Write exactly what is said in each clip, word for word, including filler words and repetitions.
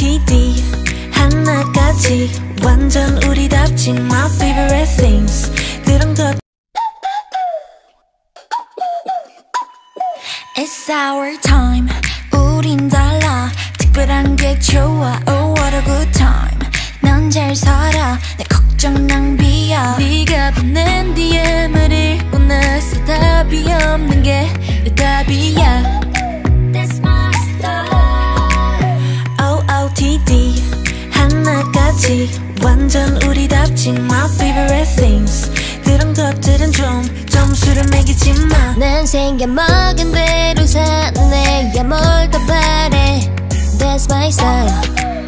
오오티디 하나같이 완전 우리답지 my favorite things 그런 것 It's our time 우린 달라 특별한 게 좋아 Oh what a good time 넌 잘 살아 내 걱정 낭비야 네가 보낸 디엠을 읽고 나서 답이 없는 게 내 답이야 That's my style 오오티디 하나같이 완전 우리답지 my favorite things 그런 것들은 좀 점수를 매기지 마 난 생겨먹은 대로 사네 뭘 더 바래 That's my style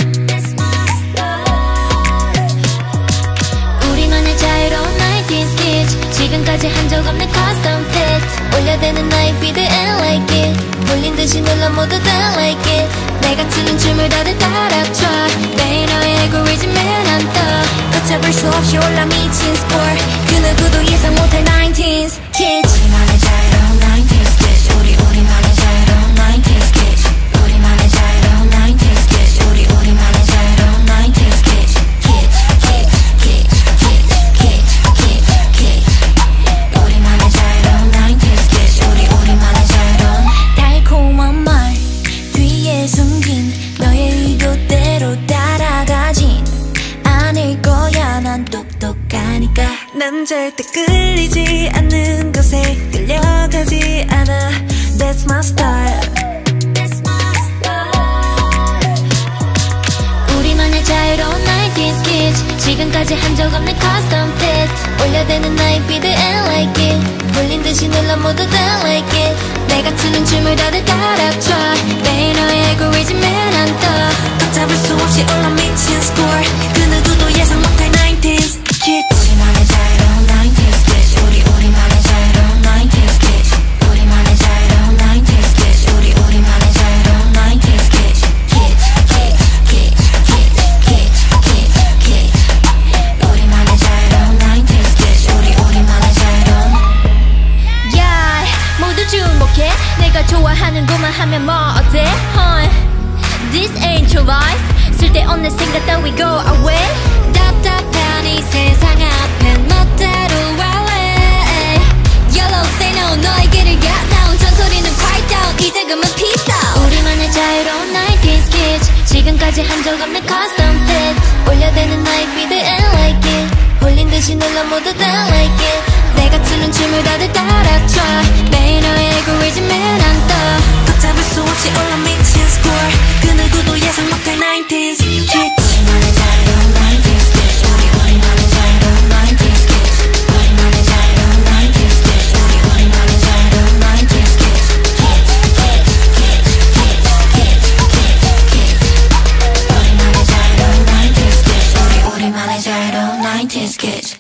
우리만의 자유로운 나인티즈 Kitsch 지금까지 한 적 없는 custom fit 올려대는 나의 feed and like it 몰린 듯이 눌러 모두 다 like it 내가 추는 춤을 다들 따라춰 매일 너의 알고리즘에 난 떠 걷잡을 수 없이 올라 미친 score 그 누구도 예상 못할 나인티즈 Kitsch 우리만의 자유로운 나인티즈 Kitsch 우리 우리만의 자유로운 나인티즈 Kitsch 우리만의 자유로운 나인티즈 Kitsch 우리 우리만의 자유로운 나인티즈 Kitsch Kitsch Kitsch Kitsch Kitsch Kitsch Kitsch 우리만의 자유로운 나인티즈 Kitsch 우리 우리만의 자유로운 달콤한 말 뒤에 숨긴 너의 의도대로 따라가진 않을 거야 난 똑똑하니까 난 절대 끌리지 않는 것에 끌려가지 않아 That's my style That's my style 우리만의 자유로운 나인티즈 Kitsch 지금까지 한 적 없는 custom fit 올려대는 나의 feed and like it 몰린 듯이 눌러 모두 다 like it 내가 추는 춤을 다들 따라춰 매일 너의 알고리즘에 난 떠 걷잡을 수 없이 올라 미친 score 그 누구도 예상 못할 나인티즈 Kitsch 우리만의 자유로운 나인티즈 Kitsch 우리 우리만의 자유로운 나인티즈 Kitsch 우리만의 자유로운 나인티즈 Kitsch 우리 우리만의 자유로운 나인티즈 Kitsch Kitsch Kitsch Kitsch Kitsch Kitsch 우리만의 자유로운 나인티즈 Kitsch 우리 우리만의 자유로운 Yeah 모두 주목해 내가 좋아하는 것만 하면 뭐 어때 huh? This ain't your life 쓸데없는 생각 따위 go away 답답한 이 세상 앞엔 멋대로 wallet Yellow say no 너의 길을 가 나온 전소리는 quiet down 이제 그만 peace out 우리만의 자유로운 나인티즈 Kitsch 지금까지 한 적 없는 custom fit 올려대는 나의 feed and like it 홀린 듯이 눌러 모두 다 like it 내가 추는 춤을 다들 따라춰 매일 너의 알고리즘에 난 떠 걷잡을 수 없이 올라 미친 score 그 누구도 예상 못할 나인티즈 Kitsch 우리만의 자유로운 나인티즈 Kitsch 우리 우리만의 자유로운 나인티즈 Kitsch 우리만의 자유로운 나인티즈 Kitsch 우리 우리만의 자유로운 나인티즈 Kitsch 우리만의 자유로운 나인티즈 Kitsch 우리 우리만의 자유로운 나인티즈 Kitsch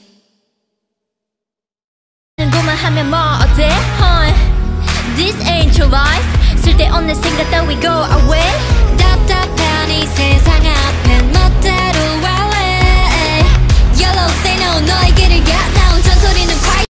것만 하면 뭐 어때 huh? This ain't your life 쓸데없는 생각